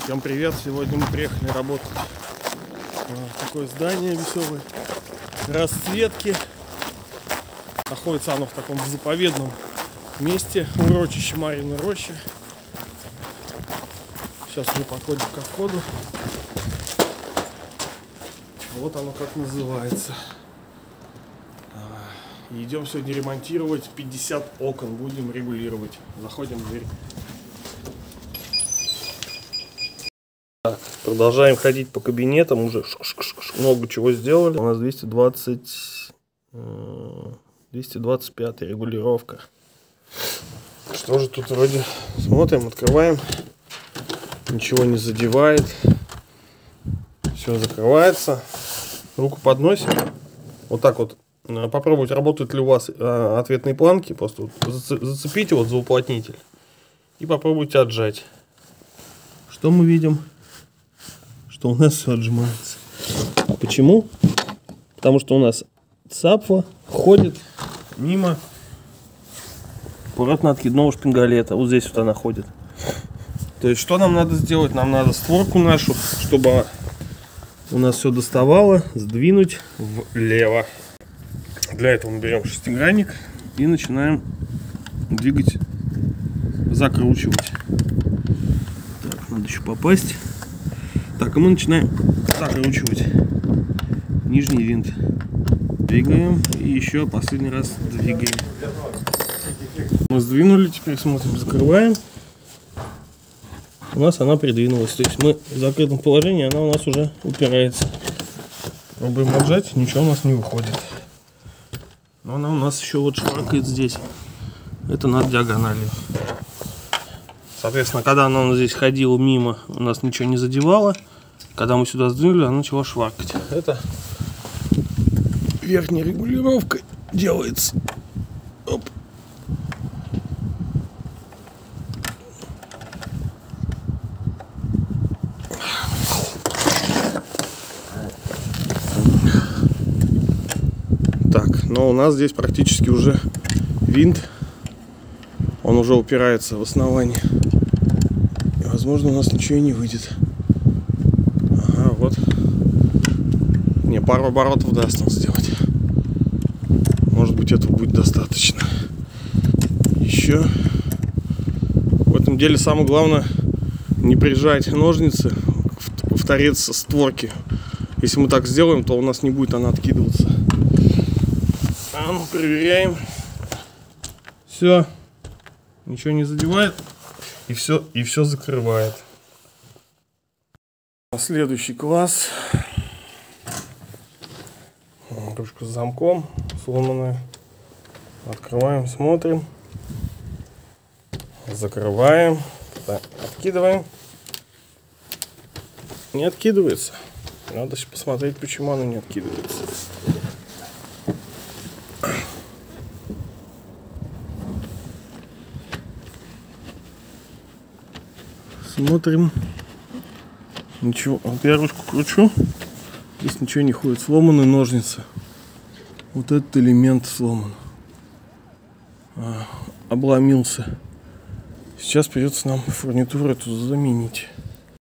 Всем привет! Сегодня мы приехали работать в такое здание веселое, расцветки. Находится оно в таком заповедном месте, урочище Марьиной Рощи. Сейчас мы подходим ко входу. Вот оно как называется. И идем сегодня ремонтировать 50 окон, будем регулировать. Заходим в дверь. Так, продолжаем ходить по кабинетам, уже много чего сделали. У нас 225 регулировка. Что же тут вроде смотрим, открываем, ничего не задевает, все закрывается. Руку подносим, вот так вот. Попробуйте, работают ли у вас ответные планки. Просто вот зацепите вот за уплотнитель и попробуйте отжать. Что мы видим? Что у нас все отжимается. Почему? Потому что у нас цапфа ходит мимо аккуратно откидного шпингалета. Вот здесь вот она ходит. То есть что нам надо сделать? Нам надо створку нашу, чтобы у нас все доставало, сдвинуть влево. Для этого мы берем шестигранник и начинаем двигать, закручивать. Так, надо еще попасть. Так, и мы начинаем закручивать нижний винт. Двигаем и еще последний раз двигаем. Мы сдвинули, теперь смотрим, закрываем. У нас она придвинулась. То есть мы в закрытом положении, она у нас уже упирается. Пробуем отжать, ничего у нас не выходит. Но она у нас еще вот шваркает здесь. Это над диагональю. Соответственно, когда она у нас здесь ходила мимо, у нас ничего не задевало. Когда мы сюда сдвинули, она начала шваркать. Это верхняя регулировка делается. Оп. Так, но у нас здесь практически уже винт. Он уже упирается в основание. И, возможно, у нас ничего и не выйдет. Ага, вот. Не, пару оборотов даст он сделать. Может быть, этого будет достаточно. Еще. В этом деле самое главное не прижать ножницы в торец створки. Если мы так сделаем, то у нас не будет она откидываться. А ну, проверяем. Все. Ничего не задевает. И все закрывает. Следующий класс. Ручка с замком сломанная. Открываем, смотрим. Закрываем. Так, откидываем. Не откидывается. Надо посмотреть, почему она не откидывается. Смотрим. Ничего. Вот я ручку кручу. Здесь ничего не ходит. Сломаны ножницы. Вот этот элемент сломан. Обломился. Сейчас придется нам фурнитуру эту заменить.